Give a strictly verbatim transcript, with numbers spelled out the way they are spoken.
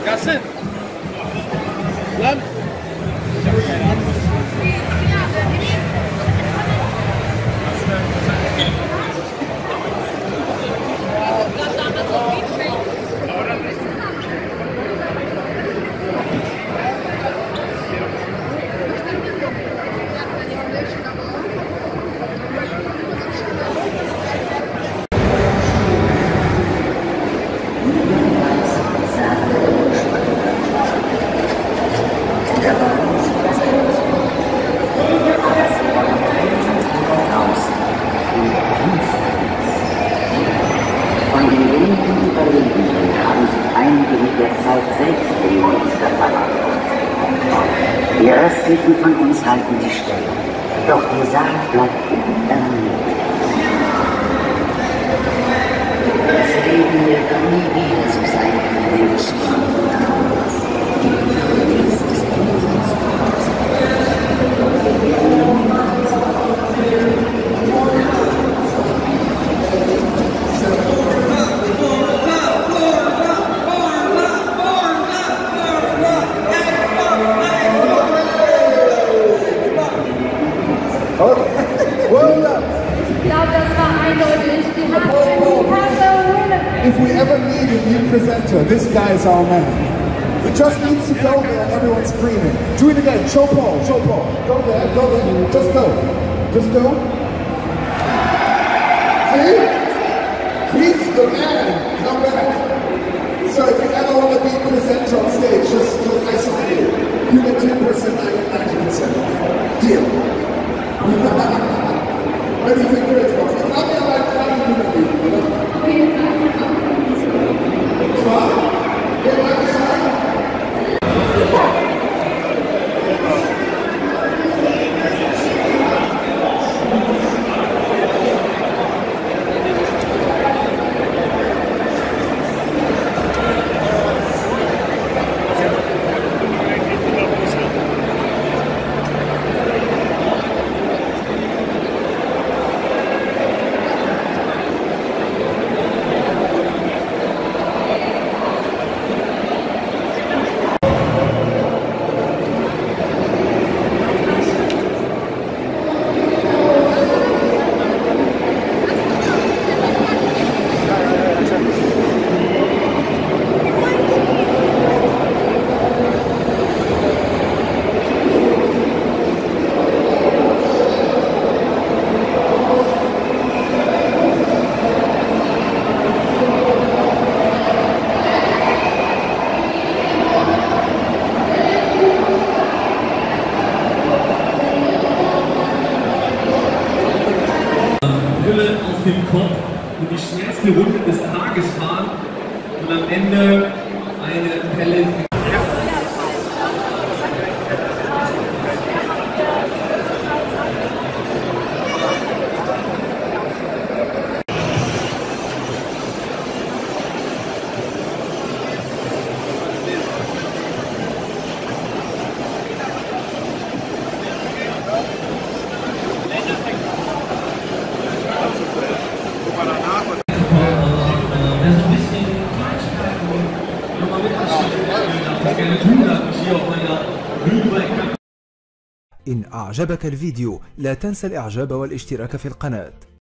Yasin. Lan. Die Östlichen von uns halten die Stellung, doch die Saal bleibt ermüdet. Das Leben wird nie wieder so sein wie ein Menschenmann von damals. Dies ist unser Zuhause. If we ever need a new presenter, this guy is our man. He just needs to go there and everyone's screaming. Do it again. Show Paul. Show Paul. Go there. Go there. Just go. Just go. See? He's the man. Come back. So if you ever want to be presenter on stage, just, just I saw you. You get ten percent, I get ninety percent. Deal. What do you think, Chris? I mean, I like how you do it, you know? Auf dem Kopf und die schnellste Runde des Tages fahren und am Ende eine Pelle. إن أعجبك الفيديو لا تنسى الإعجاب والاشتراك في القناة.